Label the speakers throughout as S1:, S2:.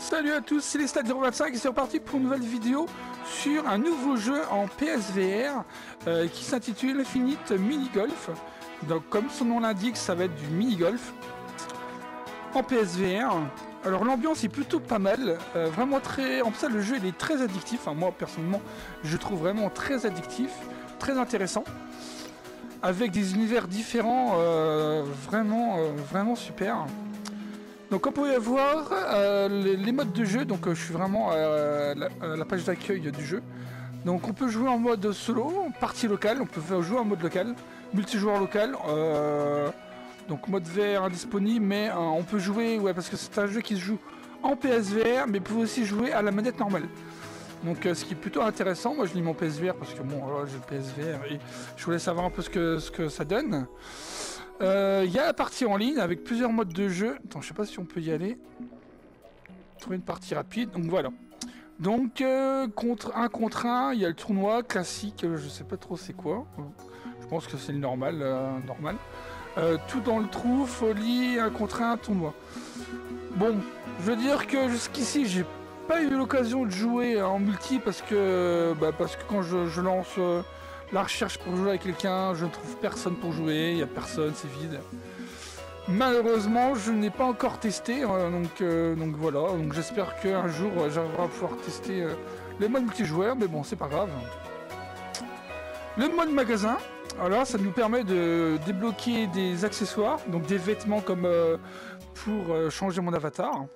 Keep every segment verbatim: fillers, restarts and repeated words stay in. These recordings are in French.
S1: Salut à tous, c'est les Stats zéro vingt-cinq et c'est reparti pour une nouvelle vidéo sur un nouveau jeu en P S V R euh, qui s'intitule Infinite Mini Golf. Donc comme son nom l'indique, ça va être du mini golf en P S V R. Alors l'ambiance est plutôt pas mal, euh, vraiment très... En plus ça, le jeu il est très addictif, enfin moi personnellement je trouve vraiment très addictif, très intéressant, avec des univers différents, euh, vraiment, euh, vraiment super. Donc comme vous pouvez voir, euh, les, les modes de jeu, donc euh, je suis vraiment à la, à la page d'accueil du jeu. Donc on peut jouer en mode solo, partie locale, on peut faire jouer en mode local, multijoueur local, euh, donc mode V R indisponible, mais euh, on peut jouer, ouais, parce que c'est un jeu qui se joue en P S V R, mais vous pouvez aussi jouer à la manette normale. Donc euh, ce qui est plutôt intéressant, moi je lis mon P S V R parce que bon, voilà, j'ai le P S V R et je voulais savoir un peu ce que, ce que ça donne. Il euh, y a la partie en ligne avec plusieurs modes de jeu. Attends, je sais pas si on peut y aller. Trouver une partie rapide. Donc voilà. Donc euh, contre un contre un, il y a le tournoi classique. Euh, je sais pas trop c'est quoi. Je pense que c'est le normal, euh, normal. Euh, tout dans le trou, folie, un contre un, tournoi. Bon, je veux dire que jusqu'ici j'ai pas eu l'occasion de jouer en multi parce que bah, parce que quand je, je lance euh, la recherche pour jouer avec quelqu'un, je ne trouve personne pour jouer, il n'y a personne, c'est vide. Malheureusement, je n'ai pas encore testé, euh, donc, euh, donc voilà, donc j'espère qu'un jour euh, j'arriverai à pouvoir tester euh, le mode multijoueur, mais bon, c'est pas grave. Le mode magasin, alors ça nous permet de débloquer des accessoires, donc des vêtements comme euh, pour euh, changer mon avatar.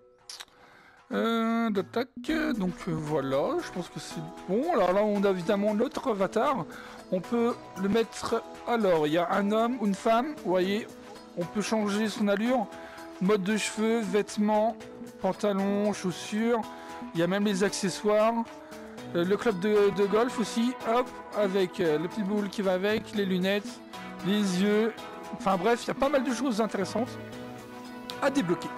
S1: Euh, d'attaque, donc euh, voilà, je pense que c'est bon. Alors là on a évidemment notre avatar, on peut le mettre, alors il y a un homme ou une femme, vous voyez, on peut changer son allure, mode de cheveux, vêtements, pantalons, chaussures, il y a même les accessoires, euh, le club de, de golf aussi, hop, avec euh, le petit boule qui va avec, les lunettes, les yeux, enfin bref, il y a pas mal de choses intéressantes à débloquer.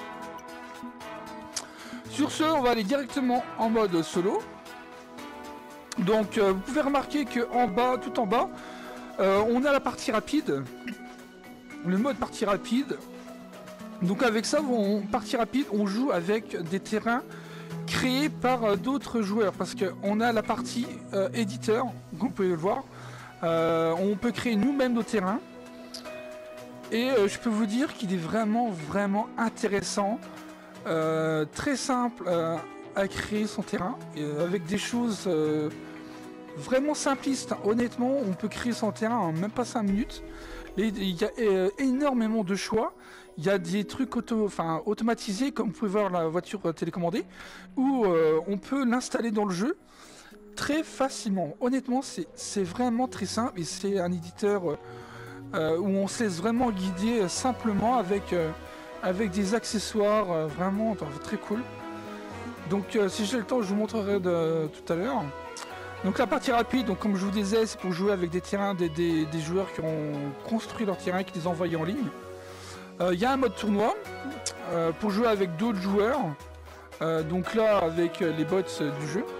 S1: Sur ce, on va aller directement en mode solo. Donc, euh, vous pouvez remarquer que en bas, tout en bas, euh, on a la partie rapide, le mode partie rapide. Donc, avec ça, on, partie rapide, on joue avec des terrains créés par euh, d'autres joueurs, parce que on a la partie euh, éditeur, vous pouvez le voir. Euh, on peut créer nous-mêmes nos terrains, et euh, je peux vous dire qu'il est vraiment, vraiment intéressant. Euh, très simple euh, à créer son terrain et, euh, avec des choses euh, vraiment simplistes. Honnêtement, on peut créer son terrain en même pas cinq minutes. Il y a euh, énormément de choix. Il y a des trucs auto, enfin, automatisés, comme vous pouvez voir la voiture télécommandée, où euh, on peut l'installer dans le jeu très facilement. Honnêtement, c'est vraiment très simple et c'est un éditeur euh, où on se laisse vraiment guider euh, simplement avec... Euh, avec des accessoires euh, vraiment très cool. Donc euh, si j'ai le temps, je vous montrerai de, tout à l'heure. Donc la partie rapide, donc comme je vous disais, c'est pour jouer avec des terrains, des, des, des joueurs qui ont construit leur terrain et qui les envoient en ligne. Il euh, y a un mode tournoi euh, pour jouer avec d'autres joueurs. Euh, donc là avec les bots euh, du jeu.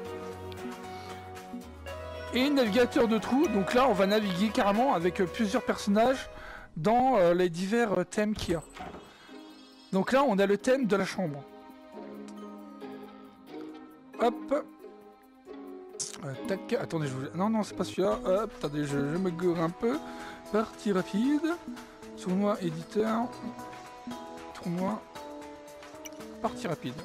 S1: Et navigateur de trous, donc là on va naviguer carrément avec euh, plusieurs personnages dans euh, les divers euh, thèmes qu'il y a. Donc là, on a le thème de la chambre. Hop. Euh, tac. Attendez, je vous... Non, non, c'est pas celui-là. Hop, attendez, je, je me gore un peu. Partie rapide. Tournoi éditeur. Tournoi. Partie rapide.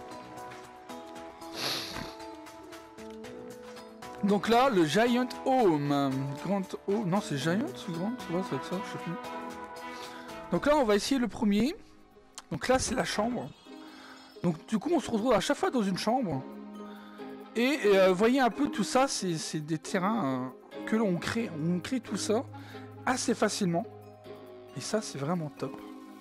S1: Donc là, le Giant Home. Grand Home. Non, c'est Giant ou Grand? Ouais, ça va être ça, je sais plus. Donc là, on va essayer le premier. Donc là c'est la chambre. Donc du coup on se retrouve à chaque fois dans une chambre. Et euh, voyez un peu tout ça, c'est des terrains euh, que l'on crée. On crée tout ça assez facilement. Et ça c'est vraiment top.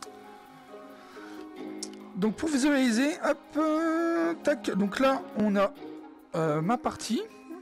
S1: Donc pour visualiser, hop, euh, tac. Donc là on a euh, ma partie.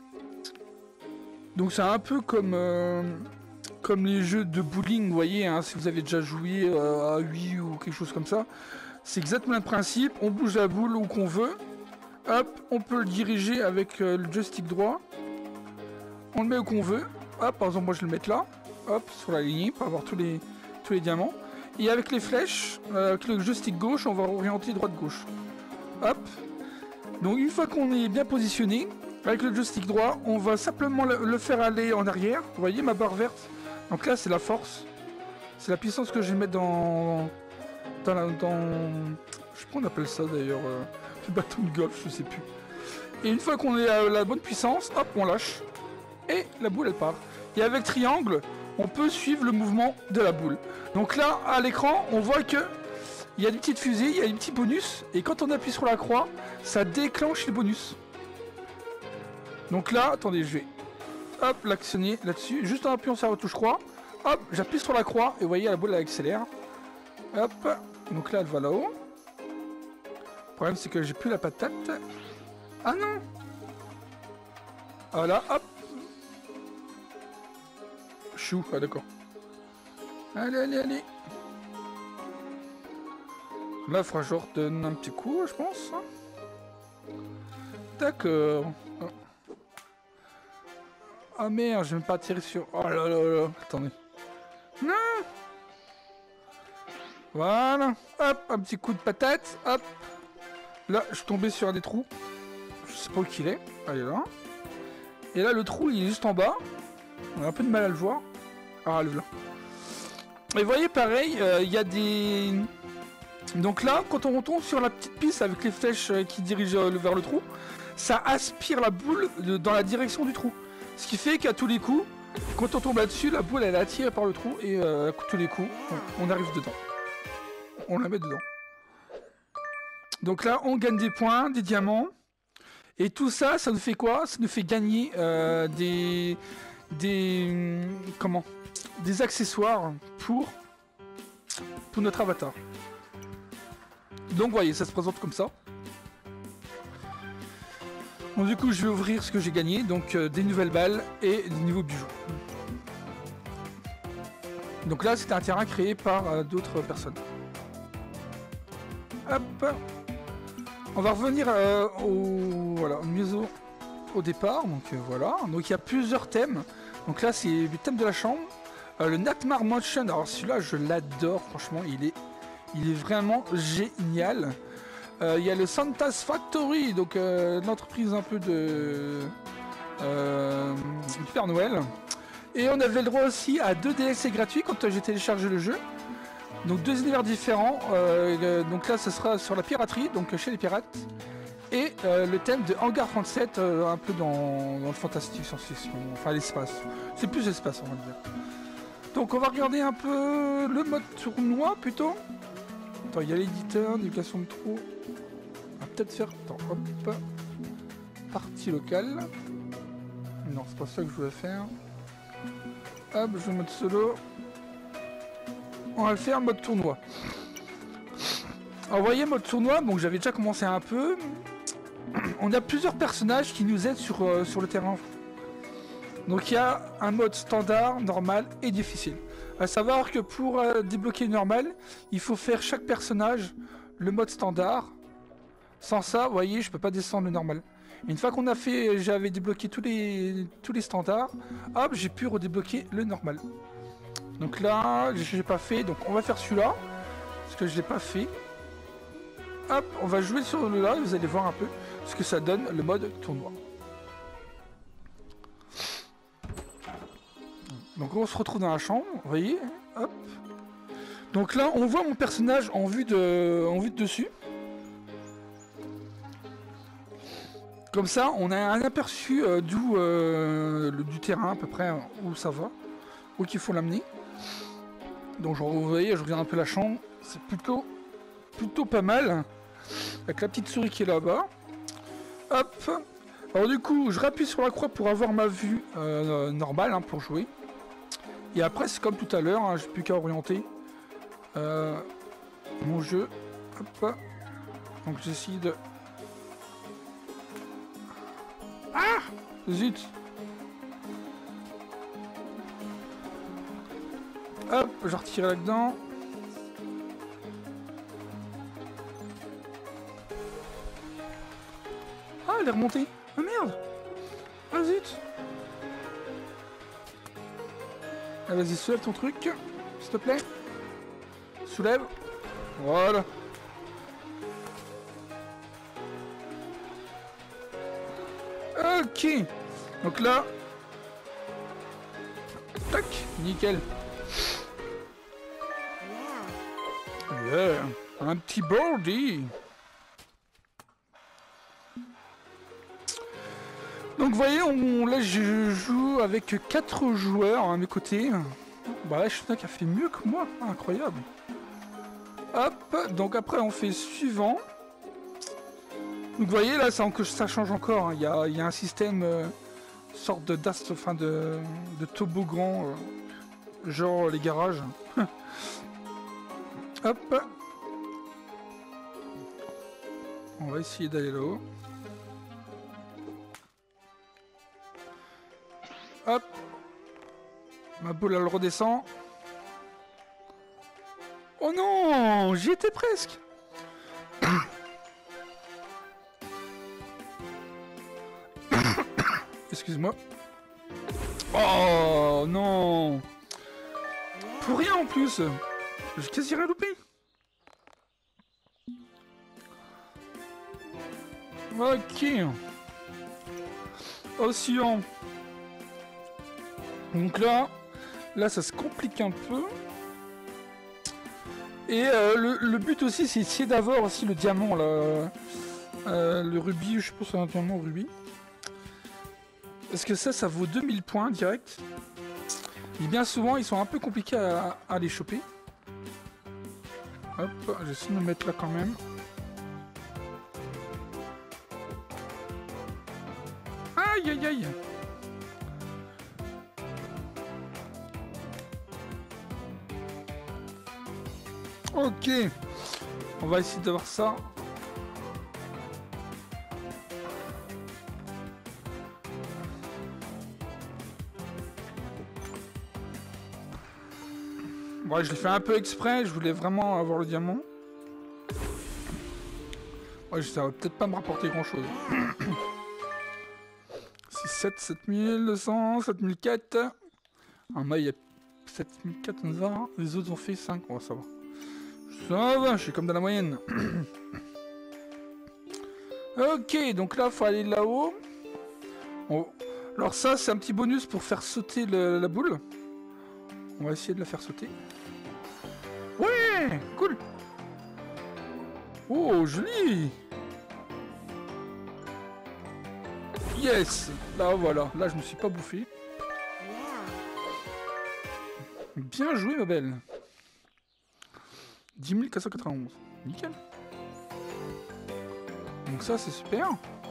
S1: Donc c'est un peu comme... Euh, Comme les jeux de bowling, vous voyez, hein, si vous avez déjà joué euh, à Wii ou quelque chose comme ça. C'est exactement le principe, on bouge la boule où qu'on veut. Hop, on peut le diriger avec euh, le joystick droit. On le met où qu'on veut. Hop, par exemple, moi je vais le mettre là. Hop, sur la ligne, pour avoir tous les, tous les diamants. Et avec les flèches, euh, avec le joystick gauche, on va orienter droite-gauche. Hop. Donc une fois qu'on est bien positionné, avec le joystick droit, on va simplement le, le faire aller en arrière. Vous voyez ma barre verte? Donc là c'est la force. C'est la puissance que je vais mettre dans... Dans la... Dans... Je sais pas on appelle ça d'ailleurs. Euh, le bâton de golf, je sais plus. Et une fois qu'on est à la bonne puissance, hop, on lâche. Et la boule elle part. Et avec triangle, on peut suivre le mouvement de la boule. Donc là, à l'écran, on voit que il y a des petites fusées, il y a des petits bonus. Et quand on appuie sur la croix, ça déclenche les bonus. Donc là, attendez, je vais hop, l'actionner là-dessus. Juste en appuyant sur la touche croix. Hop, j'appuie sur la croix. Et vous voyez, la boule elle accélère. Hop, donc là, elle va là-haut. Le problème, c'est que j'ai plus la patate. Ah non! Voilà, hop! Chou, ah d'accord. Allez, allez, allez! Là, il faudra que je redonne un petit coup, je pense. D'accord. Ah merde, je vais même pas tirer sur... Oh là là là, attendez. Non! Voilà, hop, un petit coup de patate, hop! Là, je suis tombé sur un des trous. Je sais pas où qu'il est. Allez là. Et là, le trou, il est juste en bas. On a un peu de mal à le voir. Ah, le là. Et vous voyez, pareil, il euh, y a des... Donc là, quand on retombe sur la petite piste avec les flèches euh, qui dirigent euh, vers le trou, ça aspire la boule de, dans la direction du trou. Ce qui fait qu'à tous les coups, quand on tombe là-dessus, la boule, elle est attirée par le trou. Et euh, à tous les coups, on, on arrive dedans. On la met dedans. Donc là, on gagne des points, des diamants. Et tout ça, ça nous fait quoi? Ça nous fait gagner euh, des... Des... Comment? Des accessoires pour... Pour notre avatar. Donc, vous voyez, ça se présente comme ça. Bon, du coup, je vais ouvrir ce que j'ai gagné. Donc, euh, des nouvelles balles et des nouveaux bijoux. Donc là, c'était un terrain créé par euh, d'autres personnes. Hop! On va revenir euh, au, voilà, mieux au, au départ, donc euh, voilà. Donc il y a plusieurs thèmes. Donc là c'est le thème de la chambre. Euh, le Nightmare Mansion, alors celui-là je l'adore, franchement, il est, il est vraiment génial. Euh, il y a le Santa's Factory, donc euh, l'entreprise un peu de euh, du Père Noël. Et on avait le droit aussi à deux D L C gratuits quand j'ai téléchargé le jeu. Donc deux univers différents, euh, donc là ce sera sur la piraterie, donc chez les pirates, et euh, le thème de Hangar trente-sept, euh, un peu dans, dans le fantastique, science-fiction, enfin l'espace, c'est plus l'espace on va dire. Donc on va regarder un peu le mode tournoi plutôt. Attends, il y a l'éditeur, navigation de trou, on va peut-être faire, attends, hop, partie locale, non c'est pas ça que je voulais faire, hop, je vais mode solo. On va le faire en mode tournoi. Alors, vous voyez, mode tournoi, donc j'avais déjà commencé un peu. On a plusieurs personnages qui nous aident sur, euh, sur le terrain. Donc il y a un mode standard, normal et difficile. À savoir que pour euh, débloquer le normal, il faut faire chaque personnage le mode standard. Sans ça, vous voyez, je peux pas descendre le normal. Et une fois qu'on a fait, j'avais débloqué tous les, tous les standards, hop, j'ai pu redébloquer le normal. Donc là, j'ai pas fait, donc on va faire celui-là, parce que je l'ai pas fait. Hop, on va jouer sur le là, vous allez voir un peu ce que ça donne, le mode tournoi. Donc on se retrouve dans la chambre, vous voyez, hop. Donc là, on voit mon personnage en vue de, en vue de dessus. Comme ça, on a un aperçu euh, d'où euh, du terrain à peu près où ça va, où qu'il faut l'amener. Donc vous voyez, je regarde un peu la chambre, c'est plutôt, plutôt pas mal, avec la petite souris qui est là-bas. Hop. Alors du coup, je rappuie sur la croix pour avoir ma vue euh, normale hein, pour jouer. Et après, c'est comme tout à l'heure, hein, j'ai plus qu'à orienter euh, mon jeu. Hop. Donc j'essaie de... Ah! Zut! Hop, je retire là-dedans. Ah, elle est remontée. Ah merde! Ah zut! Ah, vas-y, soulève ton truc, s'il te plaît. Soulève. Voilà. Ok. Donc là... Tac, nickel. Yeah. Un petit birdie. Donc vous voyez, on, là je joue avec quatre joueurs à mes côtés. Bah là je suis un qui a fait mieux que moi, incroyable. Hop, donc après on fait suivant. Donc vous voyez là ça, ça change encore, hein. il, y a, il y a un système, euh, sorte de d'ast, enfin de, de toboggan, euh, genre les garages. Hop. On va essayer d'aller là-haut. Hop. Ma boule elle redescend. Oh non, j'y étais presque. Excuse-moi. Oh non. Pour rien en plus. J'ai quasi rien loupé. Ok. Océan. Donc là, là ça se complique un peu. Et euh, le, le but aussi c'est essayer d'avoir aussi le diamant là. Euh, le rubis, je pense que c'est un diamant rubis. Parce que ça, ça vaut deux mille points direct. Et bien souvent, ils sont un peu compliqués à, à les choper. Hop, j'essaie de me mettre là quand même. Aïe, aïe, aïe. Ok. On va essayer d'avoir ça. Ouais, je l'ai fait un peu exprès, je voulais vraiment avoir le diamant. Ouais, ça va peut-être pas me rapporter grand chose. six, sept, sept mille deux cents, sept mille quatre. Ah, moi, il y a sept mille quatre cents, les autres ont fait cinq, on va savoir. Ça va, je suis comme dans la moyenne. Ok, donc là, il faut aller là-haut. On... Alors ça, c'est un petit bonus pour faire sauter le, la boule. On va essayer de la faire sauter. Ouais, cool. Oh, joli. Yes. Là, voilà. Là, je me suis pas bouffé. Bien joué, ma belle. dix mille quatre cent quatre-vingt-onze. Nickel. Donc ça, c'est super.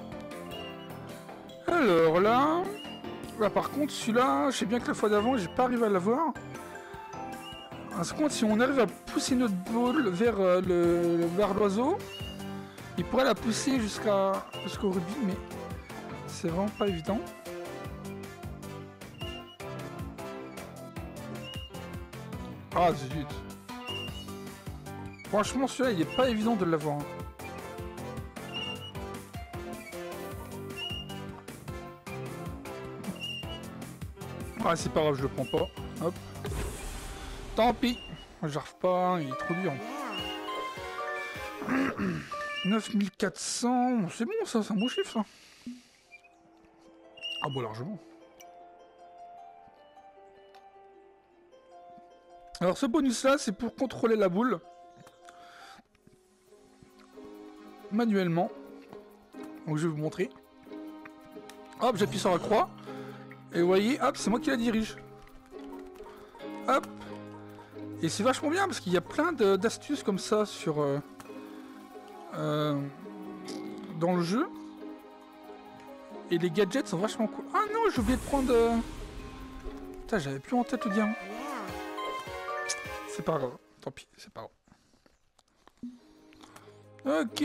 S1: Alors là... Là, par contre, celui-là, je sais bien que la fois d'avant, j'ai pas arrivé à l'avoir. Par contre, si on arrive à pousser notre boule vers euh, le vers l'oiseau, il pourrait la pousser jusqu'à jusqu'au rubis, mais c'est vraiment pas évident. Ah zut. Franchement, celui-là, il est pas évident de l'avoir. Ah, c'est pas grave, je le prends pas. Hop. Tant pis. J'arrive pas, il est trop dur. neuf mille quatre cents. C'est bon, ça, c'est un beau chiffre, ça. Ah, bon, largement. Alors, ce bonus-là, c'est pour contrôler la boule. Manuellement. Donc, je vais vous montrer. Hop, j'appuie sur la croix. Et vous voyez, hop, c'est moi qui la dirige. Hop. Et c'est vachement bien parce qu'il y a plein d'astuces comme ça sur euh, euh, dans le jeu. Et les gadgets sont vachement cool. Ah non, j'ai oublié de prendre... Euh... Putain, j'avais plus en tête le diamant. C'est pas grave. Tant pis, c'est pas grave. Ok.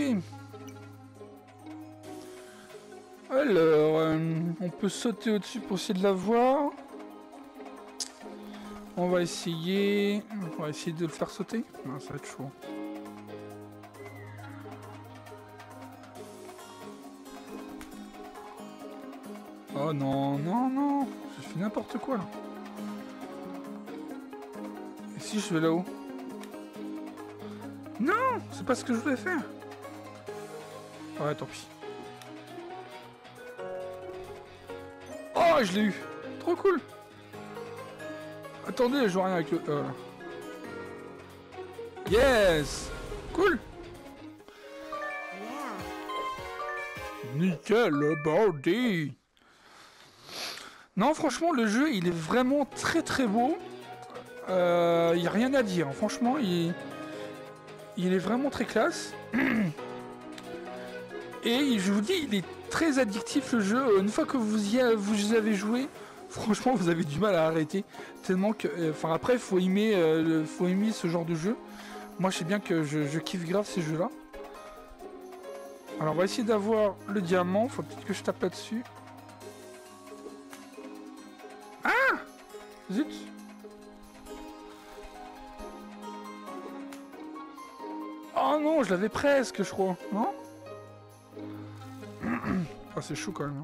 S1: Alors, euh, on peut sauter au-dessus pour essayer de la voir. On va essayer... On va essayer de le faire sauter. Non, ça va être chaud. Oh non, non, non. J'ai fait n'importe quoi, là. Et si je vais là-haut? Non, c'est pas ce que je voulais faire. Ouais, tant pis. Oh, je l'ai eu. Trop cool. Attendez, je vois rien avec le... Euh... Yes. Cool. Nickel, le bordé. Non, franchement, le jeu, il est vraiment très très beau. Il euh, n'y a rien à dire. Franchement, il, il est vraiment très classe. Et je vous dis, il est très addictif le jeu. Une fois que vous y, a, vous y avez joué, franchement, vous avez du mal à arrêter. Tellement que... Enfin, après, il faut aimer, euh, faut aimer ce genre de jeu. Moi, je sais bien que je, je kiffe grave ces jeux-là. Alors, on va essayer d'avoir le diamant. Faut peut-être que je tape là-dessus. Ah! Zut! Oh non, je l'avais presque, je crois. Non? Ah, c'est chaud quand même.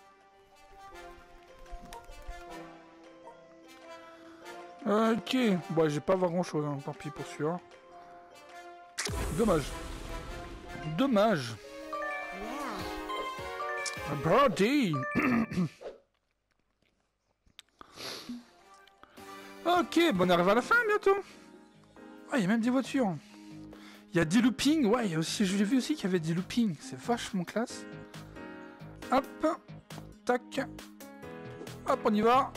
S1: Hein. Ok. Bon, j'ai pas avoir grand chose. Hein. Tant pis pour celui-là. Dommage. Dommage. Birdie. Ok, bon, on arrive à la fin bientôt. Ah, il y a même des voitures. Il y a des loopings. Ouais, il y a aussi, je l'ai vu aussi qu'il y avait des loopings. C'est vachement classe. Hop. Tac. Hop, on y va.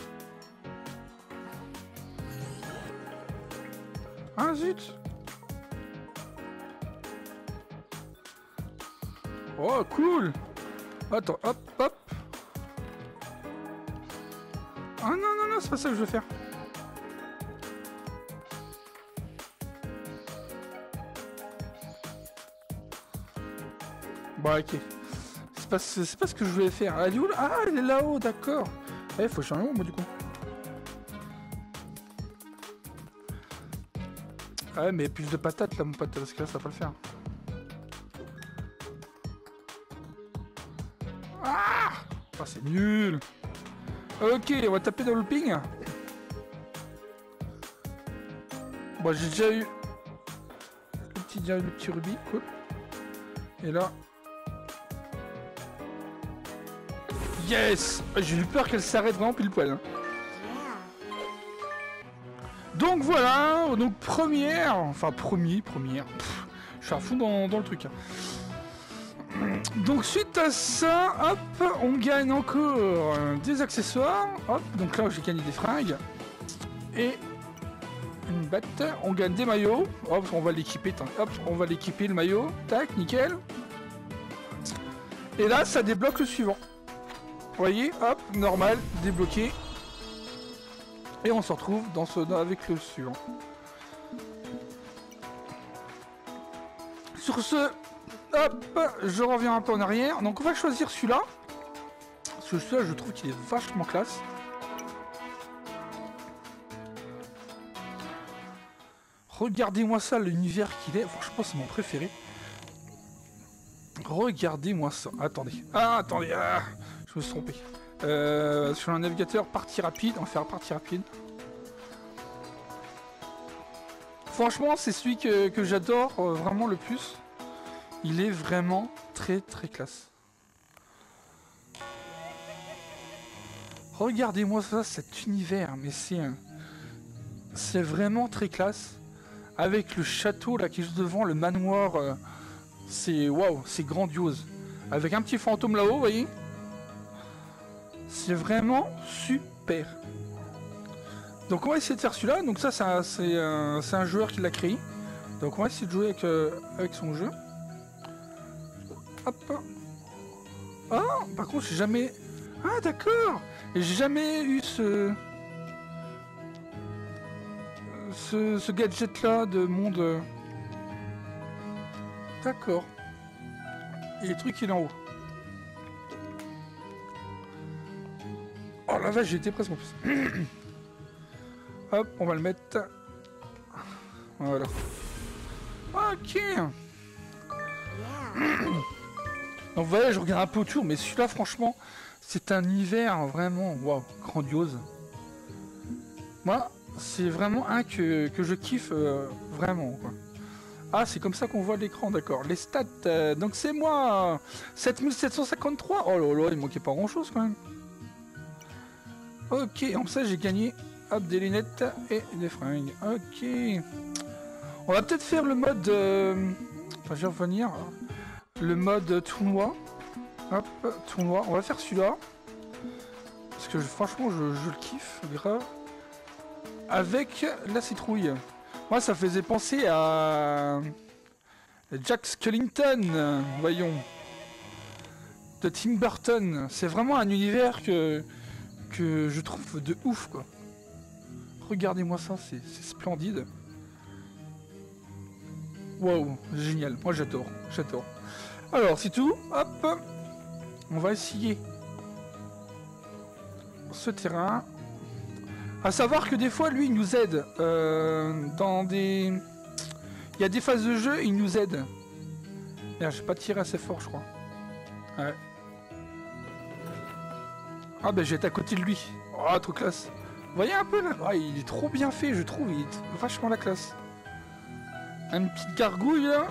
S1: Ah, zut. Oh, cool. Attends, hop, hop. Ah non, non, non, c'est pas ça que je veux faire. Bon, ok. C'est pas, c'est pas ce que je voulais faire. Elle est où là? Ah, elle est là-haut, d'accord. Eh, faut que je sois où, moi, du coup. Ah ouais, mais plus de patates, là, mon pote, parce que là, ça va pas le faire. Ah, oh, c'est nul. Ok, on va taper dans le looping. Bon, j'ai déjà eu le petit, le petit rubis, cool. Et là... Yes! J'ai eu peur qu'elle s'arrête vraiment pile poil. Hein. Donc voilà, donc première, enfin premier, première, pff, je suis à fond dans, dans le truc. Hein. Donc suite à ça, hop, on gagne encore euh, des accessoires, hop, donc là j'ai gagné des fringues, et une batte, on gagne des maillots, hop, on va l'équiper, hop, on va l'équiper le maillot, tac, nickel. Et là ça débloque le suivant. Vous voyez, hop, normal, débloqué. Et on se retrouve dans ce, avec le suivant. Sur ce, hop, je reviens un peu en arrière. Donc on va choisir celui-là. Parce que celui-là, je trouve qu'il est vachement classe. Regardez-moi ça, l'univers qu'il est. Franchement, c'est mon préféré. Regardez-moi ça. Attendez. Ah, attendez. Ah, je me suis trompé. Euh, sur un navigateur, partie rapide. On va faire partie rapide. Franchement, c'est celui que, que j'adore euh, vraiment le plus. Il est vraiment très très classe. Regardez-moi ça, cet univers. Mais c'est un... c'est vraiment très classe. Avec le château là qui est juste devant, le manoir. Euh, c'est waouh, c'est grandiose. Avec un petit fantôme là-haut, vous voyez. C'est vraiment super. Donc on va essayer de faire celui-là. Donc ça, c'est un, un, un joueur qui l'a créé. Donc on va essayer de jouer avec, euh, avec son jeu. Hop. Ah, par contre, j'ai jamais... Ah, d'accord. J'ai jamais eu ce... Ce, ce gadget-là de monde... D'accord. Et le truc, il est en haut. Oh la vache, j'ai été presque en plus. Hop, on va le mettre. Voilà. Ok. Donc vous voyez, je regarde un peu autour, mais celui-là, franchement, c'est un hiver vraiment, waouh, grandiose. Moi, c'est vraiment un que, que je kiffe euh, vraiment, quoi. Ah, c'est comme ça qu'on voit l'écran, d'accord. Les stats, euh, donc c'est moi, sept mille sept cent cinquante-trois. Oh là là, il manquait pas grand-chose quand même. Ok, en ça j'ai gagné. Hop, des lunettes et des fringues. Ok. On va peut-être faire le mode... Euh... Enfin, je vais revenir. Le mode tournoi. Hop, tournoi. On va faire celui-là. Parce que je, franchement, je, je le kiffe, grave. Avec la citrouille. Moi, ça faisait penser à... Jack Skellington, voyons. De Tim Burton. C'est vraiment un univers que... que je trouve de ouf, quoi. Regardez-moi ça, c'est splendide. Waouh, génial. Moi, j'adore, j'adore. Alors, c'est tout. Hop. On va essayer ce terrain. À savoir que des fois, lui, il nous aide. Euh, dans des... Il y a des phases de jeu, il nous aide. Merde, j'ai pas tiré assez fort, je crois. Ouais. Ah ben, j'ai été à côté de lui. Oh, trop classe. Vous voyez un peu là? Oh, il est trop bien fait, je trouve. Il est vachement la classe. Une petite gargouille là.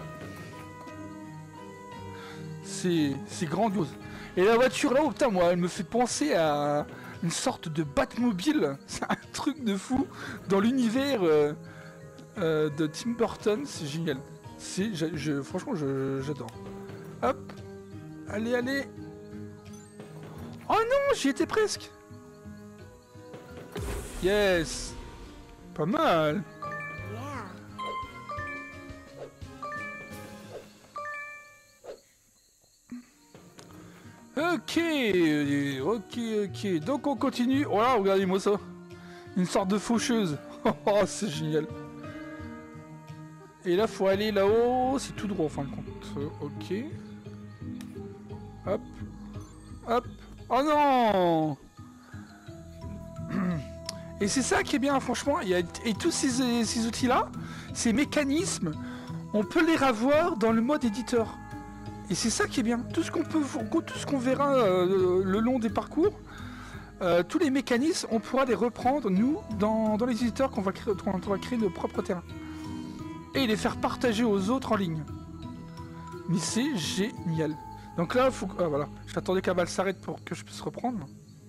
S1: C'est grandiose. Et la voiture là, oh putain, moi, elle me fait penser à une sorte de Batmobile. C'est un truc de fou dans l'univers euh, euh, de Tim Burton. C'est génial. C'est, je, je, franchement, j'adore. Hop. Allez, allez. Oh non, j'y étais presque. Yes. Pas mal. Ok, ok, ok. Donc on continue. Oh là, regardez-moi ça. Une sorte de faucheuse. Oh, c'est génial. Et là, faut aller là-haut. C'est tout droit, en fin de compte. Euh, ok. Hop. Hop. Oh non. Et c'est ça qui est bien, franchement. Il y a, et tous ces, ces outils-là, ces mécanismes, on peut les revoir dans le mode éditeur. Et c'est ça qui est bien. Tout ce qu'on peut, tout ce qu'on verra euh, le long des parcours, euh, tous les mécanismes, on pourra les reprendre, nous, dans, dans les éditeurs qu'on va créer, quand on va créer nos propres terrains. Et les faire partager aux autres en ligne. Mais c'est génial. Donc là, faut que... Ah, voilà. J'attendais qu'un balle s'arrête pour que je puisse reprendre.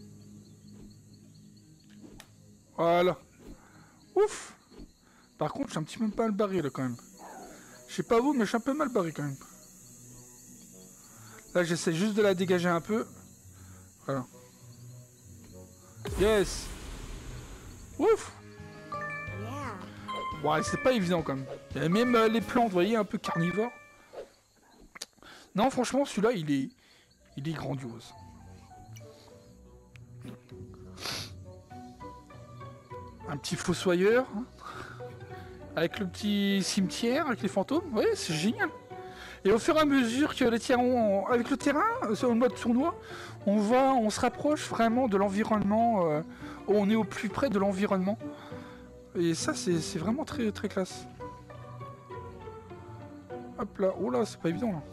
S1: Voilà. Ouf. Par contre, je suis un petit peu mal barré là quand même. Je sais pas vous, mais je suis un peu mal barré quand même. Là, j'essaie juste de la dégager un peu. Voilà. Yes. Ouf. Ouais, c'est pas évident quand même. Il y a même euh, les plantes, vous voyez, un peu carnivores. Non, franchement, celui-là, il est... Il est grandiose. Un petit fossoyeur. Hein, avec le petit cimetière, avec les fantômes. Ouais, c'est génial. Et au fur et à mesure que les terrains, avec le terrain, sur le mode tournoi, on va, on se rapproche vraiment de l'environnement. Euh, on est au plus près de l'environnement. Et ça, c'est vraiment très très classe. Hop là, oh là, c'est pas évident là.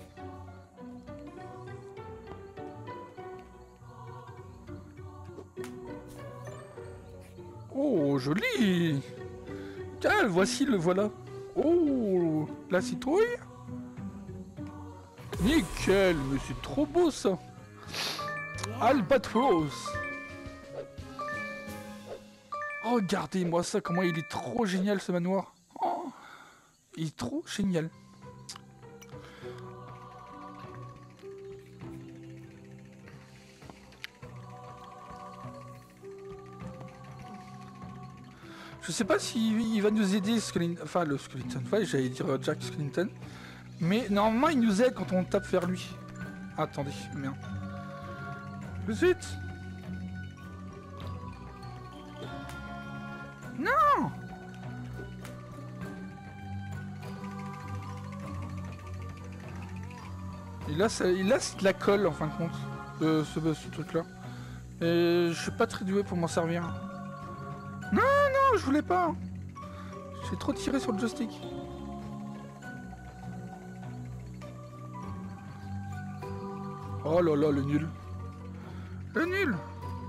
S1: Oh, joli. Tiens, voici le voilà. Oh, la citrouille. Nickel, mais c'est trop beau ça. Albatros. Regardez-moi ça, comment il est trop génial ce manoir. Oh, il est trop génial. Je sais pas s'il il va nous aider, Skellington, enfin le Skellington, ouais, j'allais dire Jack Skellington. Mais normalement il nous aide quand on tape vers lui. Ah, attendez, merde. Tout de suite. Non. Et là, ça, et là c'est de la colle en fin de compte, euh, ce, ce truc là. Et je suis pas très doué pour m'en servir. Non, non, je voulais pas. J'ai trop tiré sur le joystick. Oh là là, le nul. Le nul.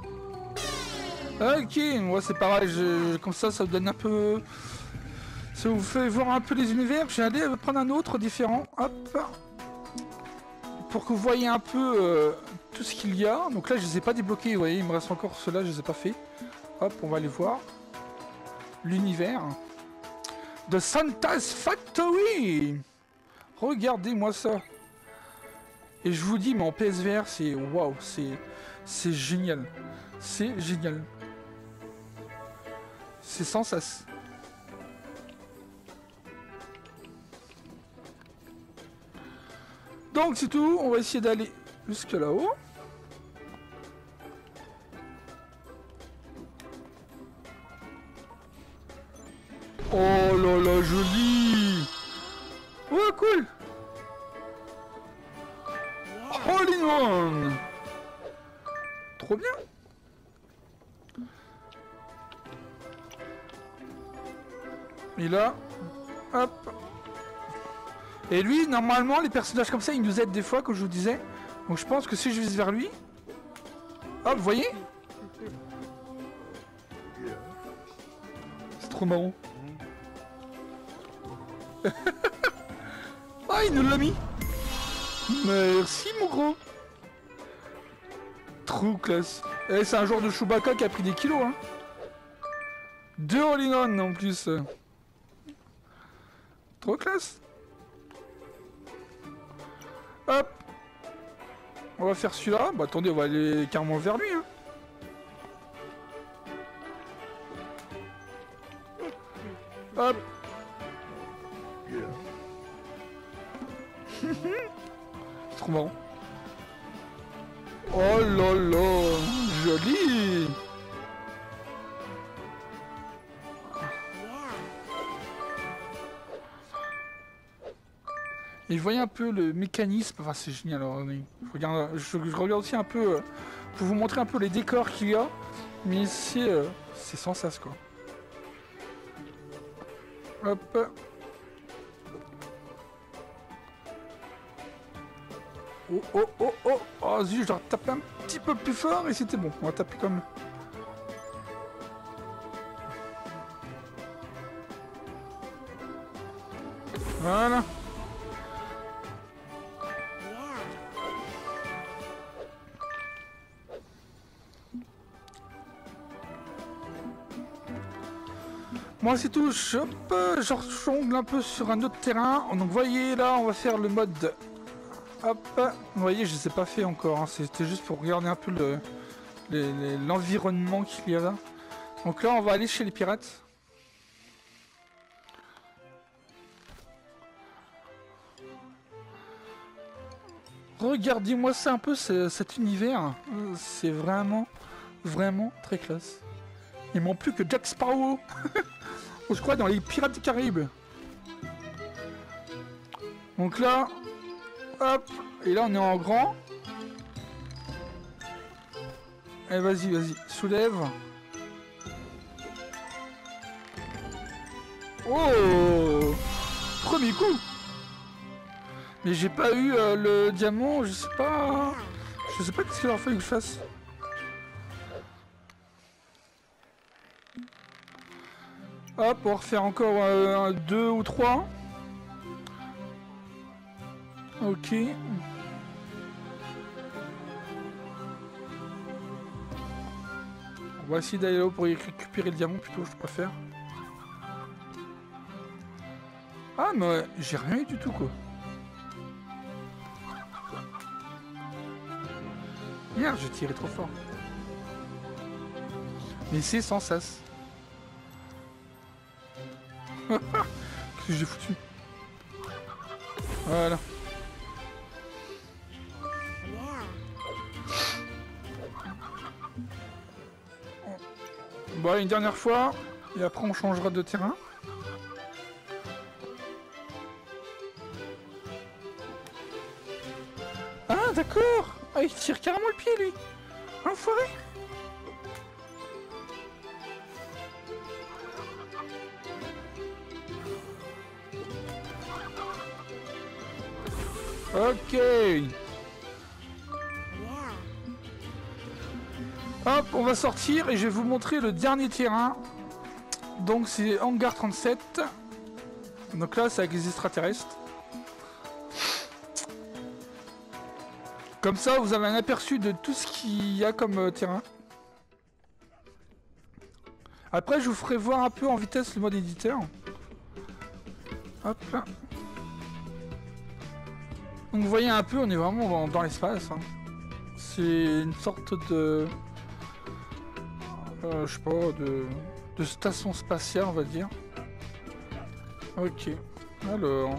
S1: Ok, moi c'est pareil, je, comme ça, ça vous donne un peu... Ça vous fait voir un peu les univers. J'ai allé prendre un autre différent, hop. Pour que vous voyez un peu euh, tout ce qu'il y a. Donc là, je les ai pas débloqués, vous voyez, il me reste encore ceux-là, je les ai pas fait. Hop, on va aller voir. L'univers de Santa's Factory. Regardez-moi ça. Et je vous dis, mais en P S V R, c'est waouh, c'est c'est génial. C'est génial. C'est sans sas. Donc c'est tout, on va essayer d'aller jusque là-haut. Oh là là, joli. Ouais, cool. All in one. Trop bien. Et là, hop. Et lui, normalement, les personnages comme ça, ils nous aident des fois, comme je vous disais. Donc je pense que si je vise vers lui... Hop, vous voyez? C'est trop marrant. Ah, il nous l'a mis. Merci, mon gros. Trop classe. Eh, c'est un genre de Chewbacca qui a pris des kilos, hein. Deux all-in-one, en plus. Trop classe. Hop. On va faire celui-là. Bah attendez, on va aller carrément vers lui. Hein. Hop. C'est trop marrant. Oh là là, joli. Et je voyais un peu le mécanisme, enfin c'est génial. Alors, je, regarde, je, je regarde aussi un peu euh, pour vous montrer un peu les décors qu'il y a, mais c'est euh, c'est sans sas quoi. Hop. Oh oh oh oh oh zut, je dois taper un petit peu plus fort et c'était bon. On va taper comme. Voilà. Moi c'est tout, hop, je jongle un peu sur un autre terrain. Donc vous voyez là, on va faire le mode. Hop, vous voyez, je ne les ai pas fait encore, hein. C'était juste pour regarder un peu le, l'environnement qu'il y a là. Donc là, on va aller chez les pirates. Regardez-moi ça un peu, cet univers. C'est vraiment, vraiment très classe. Il manque plus que Jack Sparrow. Je crois dans les Pirates des Caraïbes. Donc là, hop, et là on est en grand. Allez, vas-y, vas-y, soulève. Oh, premier coup. Mais j'ai pas eu euh, le diamant, je sais pas. Je sais pas qu'est-ce qu'il aurait fallu que je fasse. Hop, on va refaire encore euh, deux ou trois. Ok. On va essayer d'aller là-haut pour y récupérer le diamant plutôt, je préfère. Ah, mais j'ai rien eu du tout, quoi. Merde, j'ai tiré trop fort. Mais c'est sans sas. Qu'est-ce que j'ai foutu? Voilà. Bon, une dernière fois, et après on changera de terrain. Ah, d'accord. Ah, il tire carrément le pied, lui. Enfoiré. Ok. Hop, on va sortir et je vais vous montrer le dernier terrain. Donc c'est Hangar trente-sept. Donc là c'est avec les extraterrestres. Comme ça, vous avez un aperçu de tout ce qu'il y a comme euh, terrain. Après, je vous ferai voir un peu en vitesse le mode éditeur. Hop là. Donc vous voyez un peu, on est vraiment dans, dans l'espace. Hein. C'est une sorte de... Euh, je sais pas, de, de station spatiale, on va dire. Ok. Alors...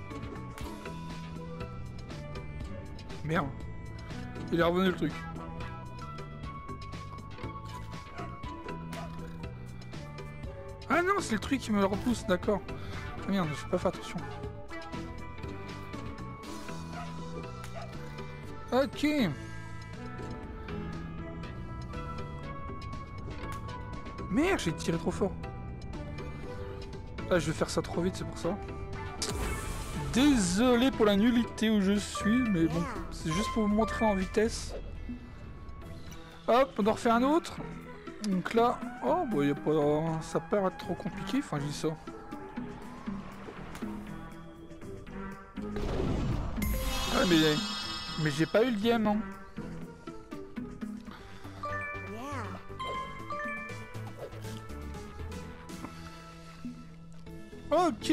S1: Merde. Il est revenu le truc. Ah non, c'est le truc qui me le repousse, d'accord. Ah merde, je vais pas faire attention. Ok. Merde, j'ai tiré trop fort. Ah, je vais faire ça trop vite, c'est pour ça. Désolé pour la nullité où je suis, mais bon, c'est juste pour vous montrer en vitesse. Hop, on en refait un autre. Donc là, oh, bah, y a pas... ça paraît trop compliqué, enfin, je dis ça. Ah, mais, mais j'ai pas eu le diamant. Ok.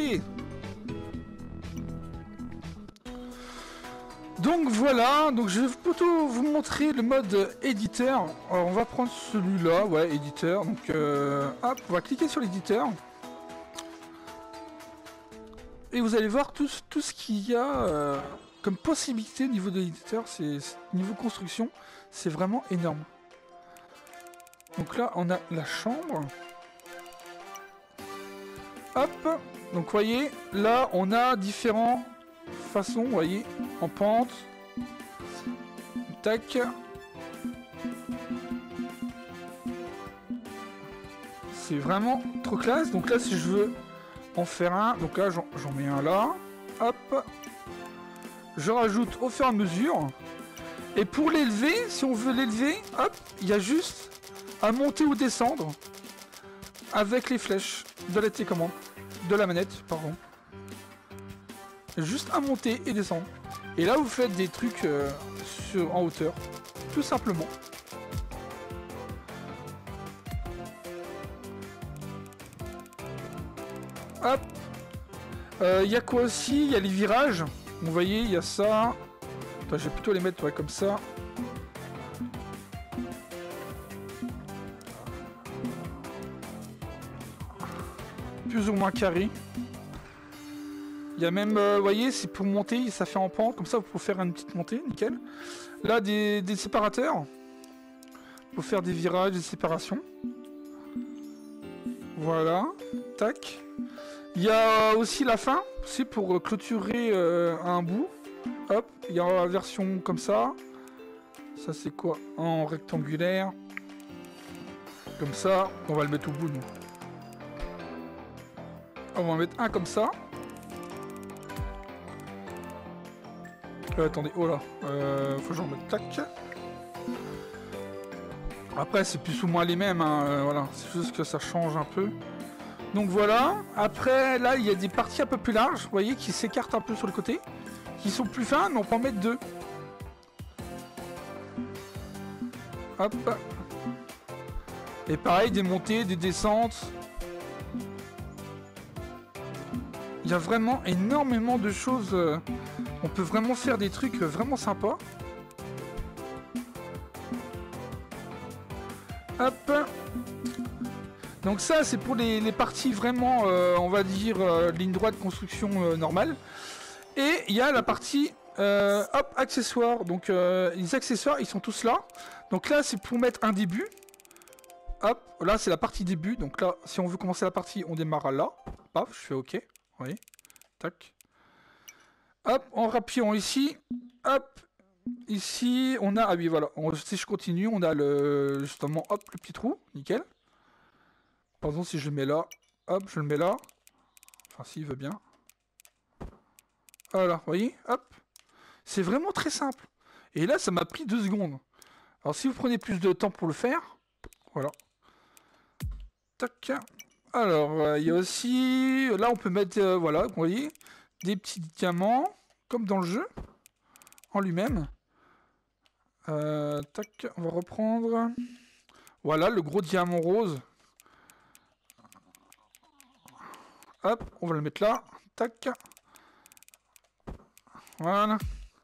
S1: Donc voilà, donc je vais plutôt vous montrer le mode éditeur. Alors on va prendre celui-là, ouais, éditeur. Donc euh, hop, on va cliquer sur l'éditeur. Et vous allez voir tout, tout ce qu'il y a euh, comme possibilité au niveau de l'éditeur. C'est niveau construction, c'est vraiment énorme. Donc là, on a la chambre. Hop, donc vous voyez, là on a différentes façons, vous voyez, en pente. Tac. C'est vraiment trop classe. Donc là, si je veux en faire un, donc là j'en mets un là. Hop. Je rajoute au fur et à mesure. Et pour l'élever, si on veut l'élever, hop, il y a juste à monter ou descendre avec les flèches de la télécommande, de la manette, pardon. Juste à monter et descendre. Et là, vous faites des trucs euh, sur, en hauteur, tout simplement. Hop. Il euh, y a quoi aussi? Il y a les virages. Vous voyez, il y a ça. Attends, je vais plutôt les mettre ouais, comme ça. Plus ou moins carré. Il y a même, euh, vous voyez, c'est pour monter, ça fait en pente, comme ça vous pouvez faire une petite montée, nickel. Là, des, des séparateurs. Pour faire des virages, des séparations. Voilà, tac. Il y a aussi la fin, c'est pour clôturer euh, un bout. Hop, il y a la version comme ça. Ça c'est quoi? En rectangulaire. Comme ça, on va le mettre au bout, nous. On va en mettre un comme ça. Euh, attendez, oh là, euh, faut que j'en mette tac. Après, c'est plus ou moins les mêmes, hein, euh, voilà, c'est juste que ça change un peu. Donc voilà, après, là, il y a des parties un peu plus larges, vous voyez, qui s'écartent un peu sur le côté, qui sont plus fins, mais on peut en mettre deux. Hop. Et pareil, des montées, des descentes. Il y a vraiment énormément de choses. Euh, on peut vraiment faire des trucs euh, vraiment sympas. Hop. Donc ça, c'est pour les, les parties vraiment, euh, on va dire, euh, ligne droite construction euh, normale. Et il y a la partie, euh, hop, accessoires. Donc euh, les accessoires, ils sont tous là. Donc là, c'est pour mettre un début. Hop, là, c'est la partie début. Donc là, si on veut commencer la partie, on démarre là. Paf, je fais OK. Oui, tac. Hop, en rappuyant ici. Hop, ici, on a... Ah oui, voilà. On, si je continue, on a le justement, hop, le petit trou. Nickel. Par exemple, si je le mets là. Hop, je le mets là. Enfin, s'il veut bien. Voilà, vous voyez, hop. C'est vraiment très simple. Et là, ça m'a pris deux secondes. Alors, si vous prenez plus de temps pour le faire, voilà. Tac. Alors, euh, il y a aussi... Là, on peut mettre, euh, voilà, vous voyez, des petits diamants, comme dans le jeu, en lui-même. Euh, tac, on va reprendre. Voilà, le gros diamant rose. Hop, on va le mettre là. Tac. Voilà.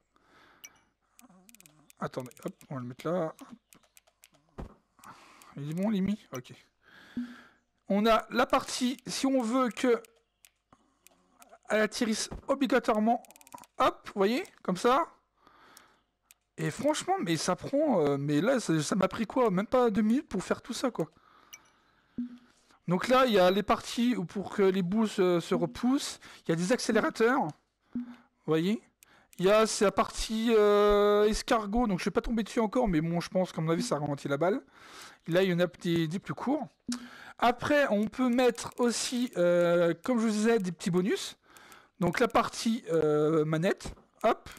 S1: Attendez, hop, on va le mettre là. Il est bon, les mis? Ok. On a la partie, si on veut que elle atterrisse obligatoirement, hop, vous voyez, comme ça. Et franchement, mais ça prend, euh, mais là, ça m'a pris quoi? Même pas deux minutes pour faire tout ça, quoi. Donc là, il y a les parties où pour que les bouts se, se repoussent. Il y a des accélérateurs, vous voyez. Il y a, c'est la partie euh, escargot, donc je ne vais pas tomber dessus encore, mais bon, je pense qu'à mon avis, ça ralentit la balle. Et là, il y en a des, des plus courts. Après, on peut mettre aussi, euh, comme je vous disais, des petits bonus. Donc la partie euh, manette, hop.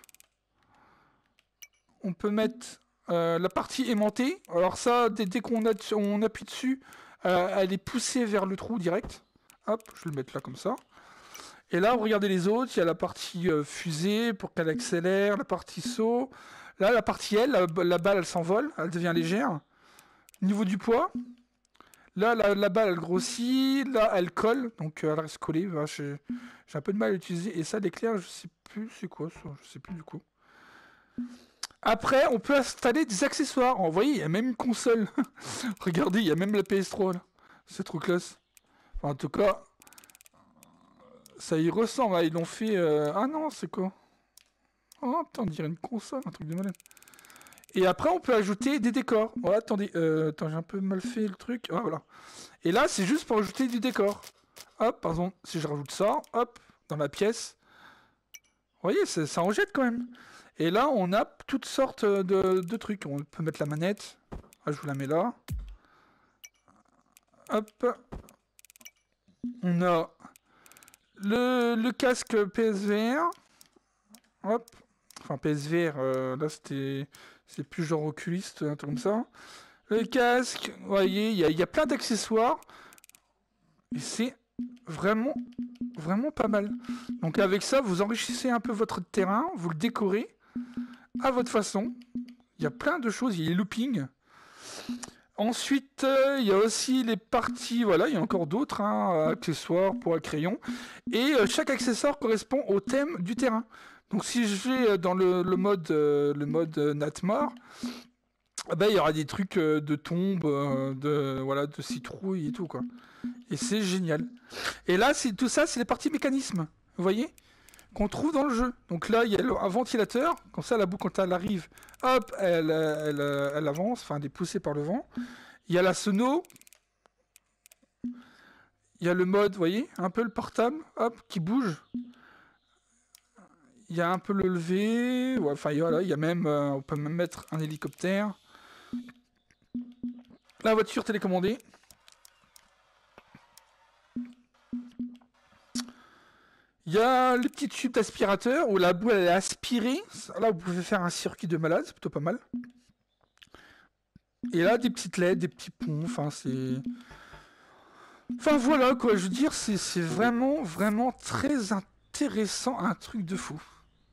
S1: On peut mettre euh, la partie aimantée. Alors ça, dès, dès qu'on on appuie dessus, euh, elle est poussée vers le trou direct. Hop, je vais le mettre là comme ça. Et là, regardez les autres, il y a la partie euh, fusée pour qu'elle accélère, la partie saut. Là, la partie L, la, la balle, elle s'envole, elle devient légère. Niveau du poids, là, la, la balle, elle grossit, là, elle colle, donc euh, elle reste collée. Bah, j'ai un peu de mal à l'utiliser. Et ça, l'éclair, je sais plus c'est quoi ça, je sais plus du coup. Après, on peut installer des accessoires. Vous voyez, il y a même une console. Regardez, il y a même la P S trois là. C'est trop classe. Enfin, en tout cas... Ça y ressemble, là. Ils l'ont fait... Euh... Ah non, c'est quoi? Oh, putain, on dirait une console, un truc de malade. Et après, on peut ajouter des décors. Oh, attendez, euh... attends, j'ai un peu mal fait le truc. Ah, voilà. Et là, c'est juste pour ajouter du décor. Hop, par exemple, si je rajoute ça, hop, dans la pièce. Vous voyez, ça en jette quand même. Et là, on a toutes sortes de, de trucs. On peut mettre la manette. Ah, je vous la mets là. Hop. On a... Le, le casque P S V R, hop, enfin P S V R, euh, là c'était, c'est plus genre oculiste, un truc comme ça. Le casque, vous voyez, il y, y a plein d'accessoires, et c'est vraiment, vraiment pas mal. Donc avec ça, vous enrichissez un peu votre terrain, vous le décorez à votre façon. Il y a plein de choses, il y a les loopings. Ensuite, euh, il y a aussi les parties, voilà, il y a encore d'autres hein, accessoires pour un crayon. Et euh, chaque accessoire correspond au thème du terrain. Donc si je vais dans le, le mode, euh, le mode euh, Natmore, ben, il y aura des trucs euh, de tombes, euh, de, voilà, de citrouilles et tout, quoi. Et c'est génial. Et là, tout ça, c'est les parties mécanismes, vous voyez, qu'on trouve dans le jeu. Donc là, il y a un ventilateur, comme ça, la boue, quand elle arrive, hop, elle, elle, elle, elle avance, enfin, elle est poussée par le vent. Il y a la sono. Il y a le mode, vous voyez, un peu le portable, hop, qui bouge. Il y a un peu le lever. Ouais, enfin, voilà, il y a même, euh, on peut même mettre un hélicoptère. La voiture télécommandée. Il y a le petit tube d'aspirateur où la boue elle est aspirée. Là, vous pouvez faire un circuit de malade, c'est plutôt pas mal. Et là, des petites L E D, des petits ponts, enfin, c'est... Enfin, voilà, quoi, je veux dire, c'est vraiment, vraiment très intéressant, un truc de fou.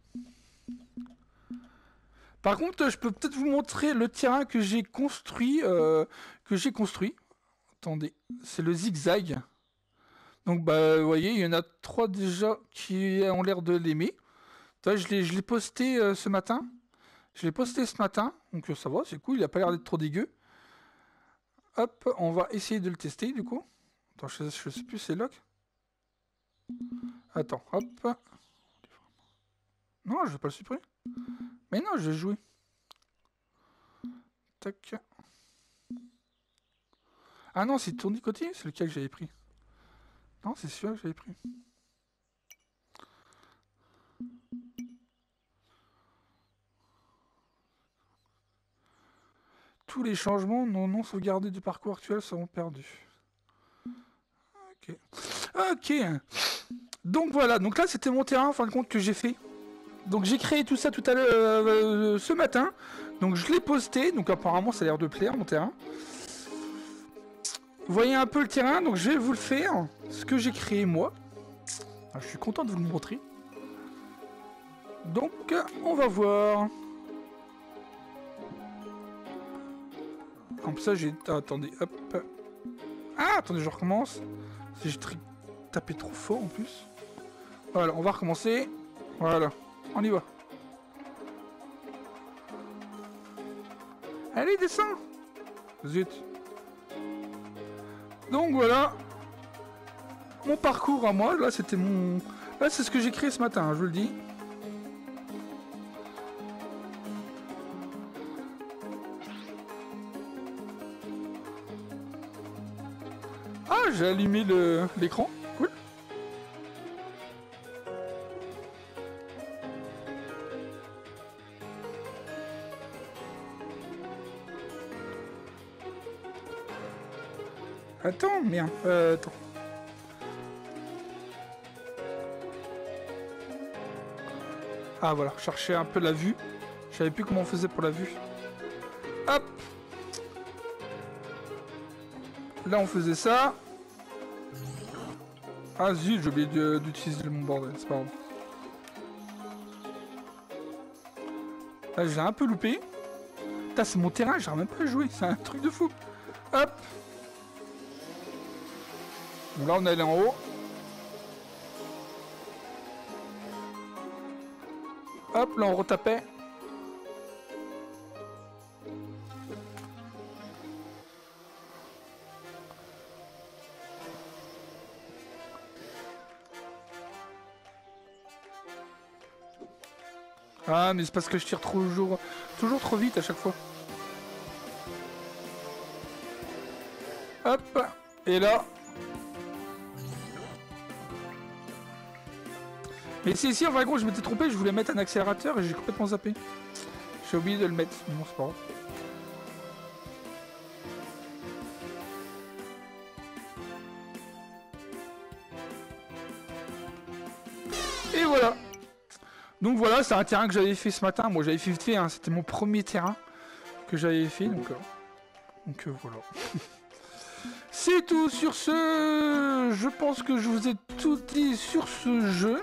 S1: Par contre, je peux peut-être vous montrer le terrain que j'ai construit, euh, que j'ai construit. Attendez, c'est le zigzag. Donc, bah, vous voyez, il y en a trois déjà qui ont l'air de l'aimer. Je l'ai posté euh, ce matin. Je l'ai posté ce matin, donc euh, ça va, c'est cool, il a pas l'air d'être trop dégueu. Hop, on va essayer de le tester, du coup. Attends, je, je sais plus, c'est lock. Attends, hop. Non, je vais pas le supprimer. Mais non, je vais jouer. Tac. Ah non, c'est tournicotis, c'est lequel que j'avais pris. Non, c'est celui-là que j'avais pris. Tous les changements non, non sauvegardés du parcours actuel seront perdus. Ok. Ok. Donc voilà, donc là c'était mon terrain en fin de compte que j'ai fait. Donc j'ai créé tout ça tout à l'heure euh, ce matin. Donc je l'ai posté, donc apparemment ça a l'air de plaire mon terrain. Vous voyez un peu le terrain, donc je vais vous le faire, ce que j'ai créé moi. Alors, je suis content de vous le montrer. Donc on va voir. Comme ça, j'ai... Ah, attendez, hop. Ah, attendez, je recommence. Si j'ai tapé trop fort en plus. Voilà, on va recommencer. Voilà, on y va. Allez, descends. Zut. Donc voilà. Mon parcours à moi, là c'était mon... Là c'est ce que j'ai créé ce matin, je vous le dis. Ah, j'ai allumé le l'écran, cool. Attends, merde, euh, attends. Ah voilà, chercher un peu la vue. Je savais plus comment on faisait pour la vue. Hop. Là on faisait ça. Ah zut, j'ai oublié d'utiliser mon bordel, c'est pas grave. Là j'ai un peu loupé. Putain, c'est mon terrain, j'arrive même pas à jouer, c'est un truc de fou. Hop. Là on est allé en haut. Hop, là on retapait. Ah mais c'est parce que je tire toujours, toujours trop vite à chaque fois. Hop. Et là. Mais c'est ici, en vrai, gros, je m'étais trompé, je voulais mettre un accélérateur et j'ai complètement zappé. J'ai oublié de le mettre, mais bon, c'est pas grave. Et voilà. Donc voilà, c'est un terrain que j'avais fait ce matin. Moi, j'avais fait, hein, c'était mon premier terrain que j'avais fait, donc, euh, donc euh, voilà. C'est tout sur ce. Je pense que je vous ai tout dit sur ce jeu.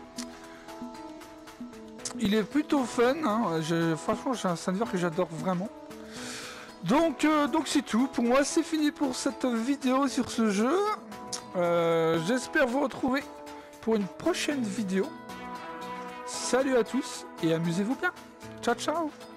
S1: Il est plutôt fun, hein. Je, franchement, c'est un serveur que j'adore vraiment. Donc, euh, donc c'est tout. Pour moi, c'est fini pour cette vidéo sur ce jeu. Euh, J'espère vous retrouver pour une prochaine vidéo. Salut à tous et amusez-vous bien. Ciao, ciao.